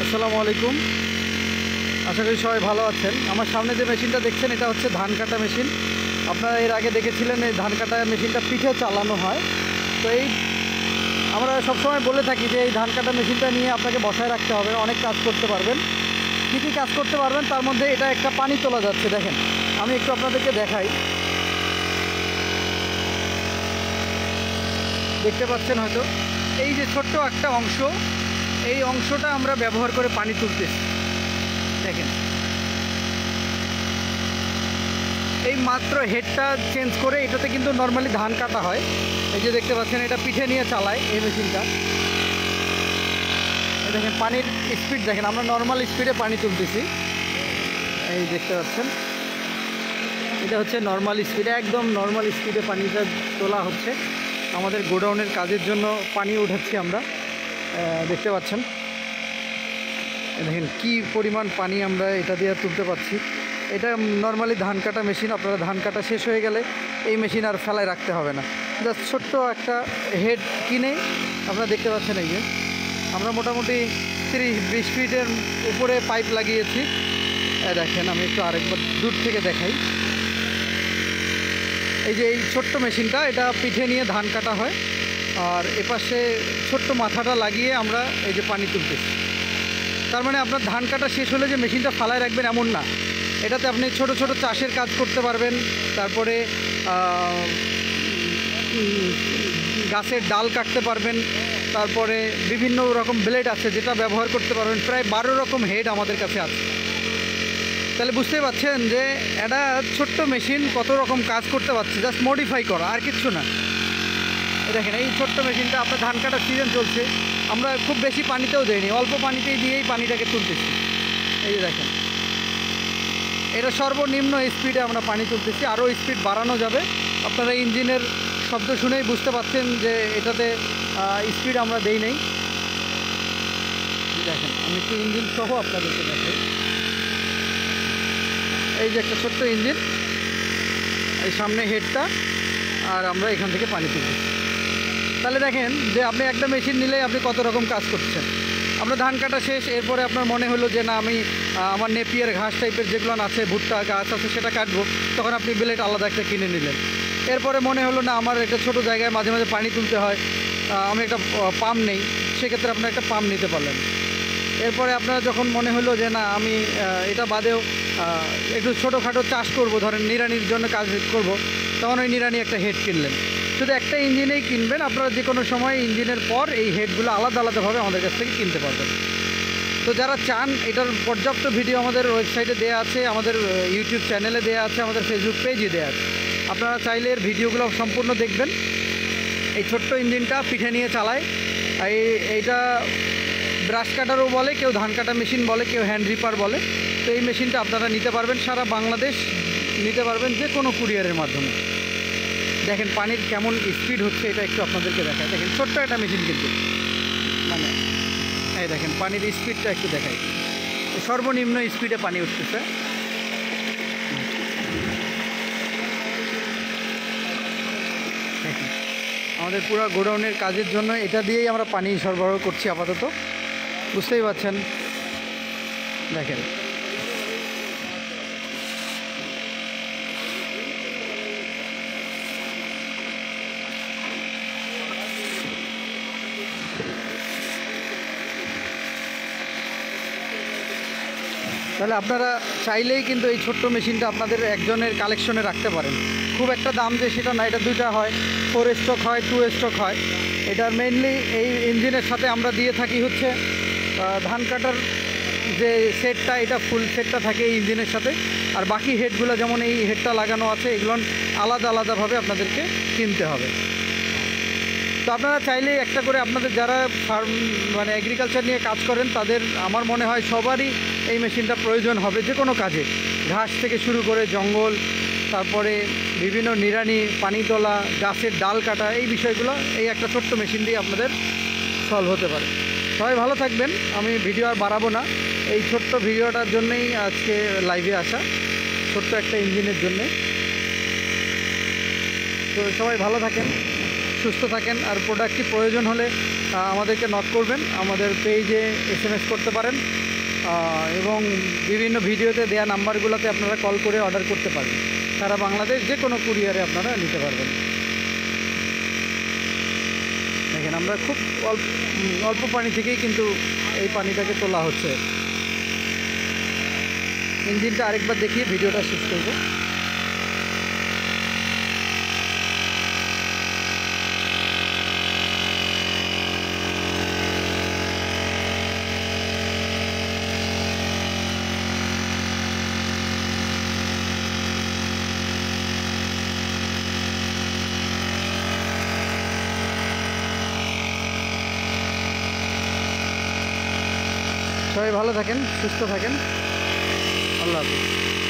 আসসালামু আলাইকুম। আশা করি সবাই ভালো আছেন। আমার সামনে যে মেশিনটা দেখছেন এটা হচ্ছে ধান কাটা মেশিন। আপনারা এর আগে দেখেছিলেন এই ধান কাটা মেশিনটা পিঠে চালানো হয়। তো আমরা সবসময় বলে থাকি যে এই ধান কাটা মেশিনটা নিয়ে আপনাকে বসায় রাখতে হবে, অনেক কাজ করতে পারবেন। কী কী কাজ করতে পারবেন তার মধ্যে এটা একটা পানি তোলা যাচ্ছে, দেখেন আমি একটু আপনাদেরকে দেখাই। দেখতে পাচ্ছেন হয়তো এই যে ছোট্ট একটা অংশ, এই অংশটা আমরা ব্যবহার করে পানি তুলতেছি। দেখেন এই মাত্র হেডটা চেঞ্জ করে এটাতে কিন্তু নর্মালি ধান কাটা হয়। এই যে দেখতে পাচ্ছেন এটা পিঠে নিয়ে চালায় এই মেশিনটা। দেখেন পানির স্পিড দেখেন, আমরা নর্মাল স্পিডে পানি তুলতেছি। এই দেখতে পাচ্ছেন এটা হচ্ছে নর্মাল স্পিডে, একদম নর্মাল স্পিডে পানিটা তোলা হচ্ছে। আমাদের গোডাউনের কাজের জন্য পানি উঠাচ্ছি আমরা, দেখতে পাচ্ছেন। দেখেন কি পরিমাণ পানি আমরা এটা দিয়ে তুলতে পারছি। এটা নর্মালি ধান কাটা মেশিন। আপনারা ধান কাটা শেষ হয়ে গেলে এই মেশিন আর ফেলায় রাখতে হবে না, জাস্ট ছোট্ট একটা হেড কিনে আপনারা দেখতে পাচ্ছেন। এই যে আমরা মোটামুটি 30-20 ফিটের উপরে পাইপ লাগিয়েছি। দেখেন আমি একটু আরেকবার দূর থেকে দেখাই। এই যে এই ছোট্ট মেশিনটা, এটা পিঠে নিয়ে ধান কাটা হয়, আর এপাশে ছোট্ট মাথাটা লাগিয়ে আমরা এই যে পানি তুলতেছি। তার মানে আপনার ধান কাটা শেষ হলে যে মেশিনটা ফালায় রাখবেন এমন না, এটাতে আপনি ছোট ছোট চাষের কাজ করতে পারবেন। তারপরে গাছের ডাল কাটতে পারবেন। তারপরে বিভিন্ন রকম ব্লেড আছে যেটা ব্যবহার করতে পারবেন। প্রায় 12 রকম হেড আমাদের কাছে আছে। তাহলে বুঝতেই পারছেন যে এটা ছোট্ট মেশিন কত রকম কাজ করতে পারছে, জাস্ট মডিফাই করা, আর কিচ্ছু না। দেখেন এই ছোট্ট মেশিনটা, আপনার ধান কাটার সিজন চলছে, আমরা খুব বেশি পানিতেও দেইনি, অল্প পানিতেই দিয়েই পানিটাকে তুলতেছি। এই যে দেখেন এটা সর্বনিম্ন স্পিডে আমরা পানি তুলতেছি, আরও স্পিড বাড়ানো যাবে। আপনারা ইঞ্জিনের শব্দ শুনেই বুঝতে পারছেন যে এটাতে স্পিড আমরা দেই নেই। দেখেন আমি একটু ইঞ্জিন সহ আপনাদেরকে দেখাই। এই যে একটা ছোট্ট ইঞ্জিন, এই সামনে হেডটা, আর আমরা এখান থেকে পানি তুলতেছি। তাহলে দেখেন যে আপনি একটা মেশিন নিলেই আপনি কত রকম কাজ করছেন। আপনার ধান কাটা শেষ, এরপরে আপনার মনে হলো যে না আমি আমার নেপিয়ার ঘাস টাইপের যেগুলো আছে, ভুট্টা গাছ আছে, সেটা কাটবো, তখন আপনি ব্লেড আলাদা একটা কিনে নিলেন। এরপরে মনে হলো না আমার একটা ছোট জায়গায় মাঝে মাঝে পানি তুলতে হয়, আমি একটা পাম্প নেই, সেক্ষেত্রে আপনার একটা পাম্প নিতে পারলেন। এরপরে আপনার যখন মনে হলো যে না আমি এটা বাদেও একটু ছোটোখাটো চাষ করব, ধরেন নিড়ানির জন্য কাজ করব, তখন ওই নিড়ানি একটা হেড কিনলেন। শুধু একটা ইঞ্জিনেই কিনবেন, আপনারা যে কোনো সময় ইঞ্জিনের পর এই হেডগুলো আলাদা আলাদাভাবে আমাদের কাছ থেকে কিনতে পারবেন। তো যারা চান, এটার পর্যাপ্ত ভিডিও আমাদের ওয়েবসাইটে দেওয়া আছে, আমাদের ইউটিউব চ্যানেলে দেওয়া আছে, আমাদের ফেসবুক পেজে দেওয়া আছে। আপনারা চাইলে এর ভিডিওগুলো সম্পূর্ণ দেখবেন। এই ছোট্ট ইঞ্জিনটা পিঠে নিয়ে চালায়। এইটা ব্রাশ কাটারও বলে, কেউ ধান কাটা মেশিন বলে, কেউ হ্যান্ড রিপার বলে। তো এই মেশিনটা আপনারা নিতে পারবেন, সারা বাংলাদেশ নিতে পারবেন যে কোনো কুরিয়ারের মাধ্যমে। দেখেন পানির কেমন স্পিড হচ্ছে, এটা একটু আপনাদেরকে দেখায়। দেখেন ছোট্ট একটা মেশিন কিন্তু, মানে এই দেখেন পানির স্পিডটা একটু দেখায়, সর্বনিম্ন স্পিডে পানি উঠতেছে। দেখেন আমাদের পুরো গোডাউনের কাজের জন্য এটা দিয়েই আমরা পানি সরবরাহ করছি আপাতত, বুঝতেই পারছেন। দেখেন তাহলে আপনারা চাইলেই কিন্তু এই ছোট্ট মেশিনটা আপনাদের একজনের কালেকশনে রাখতে পারেন। খুব একটা দাম যে সেটা না, এটা 2টা হয়, 4 স্ট্রোক হয়, 2 স্ট্রোক হয়। এটার মেইনলি এই ইঞ্জিনের সাথে আমরা দিয়ে থাকি হচ্ছে ধান কাটার যে সেটটা, এটা ফুল সেটটা থাকে এই ইঞ্জিনের সাথে। আর বাকি হেডগুলো যেমন এই হেডটা লাগানো আছে, এগুলো আলাদা আলাদাভাবে আপনাদেরকে কিনতে হবে। তো আপনারা চাইলে একটা করে, আপনাদের যারা মানে এগ্রিকালচার নিয়ে কাজ করেন তাদের আমার মনে হয় সবারই এই মেশিনটা প্রয়োজন হবে, যে কোনো কাজে, ঘাস থেকে শুরু করে জঙ্গল, তারপরে বিভিন্ন নিড়ানি, পানি তোলা, গাছের ডাল কাটা, এই বিষয়গুলো এই একটা ছোট্ট মেশিন দিয়ে আপনাদের সলভ হতে পারে। সবাই ভালো থাকবেন। আমি ভিডিও আর বাড়াবো না, এই ছোট্ট ভিডিওটার জন্যই আজকে লাইভে আসা, ছোট্ট একটা ইঞ্জিনের জন্যে। তো সবাই ভালো থাকেন। সুস্থ থাকেন। আর প্রোডাক্টটি প্রয়োজন হলে আমাদেরকে নক করবেন, আমাদের পেজে SMS করতে পারেন, এবং বিভিন্ন ভিডিওতে দেওয়া নাম্বারগুলোতে আপনারা কল করে অর্ডার করতে পারেন। সারা বাংলাদেশ যে কোনো কুরিয়ারে আপনারা নিতে পারবেন। দেখেন আমরা খুব অল্প পানি থেকেই কিন্তু এই পানিটাকে তোলা হচ্ছে। ইঞ্জিনটা আরেকবার দেখিয়ে ভিডিওটা শেষ করব। সবাই ভালো থাকেন, সুস্থ থাকেন। আল্লাহ হাফেজ।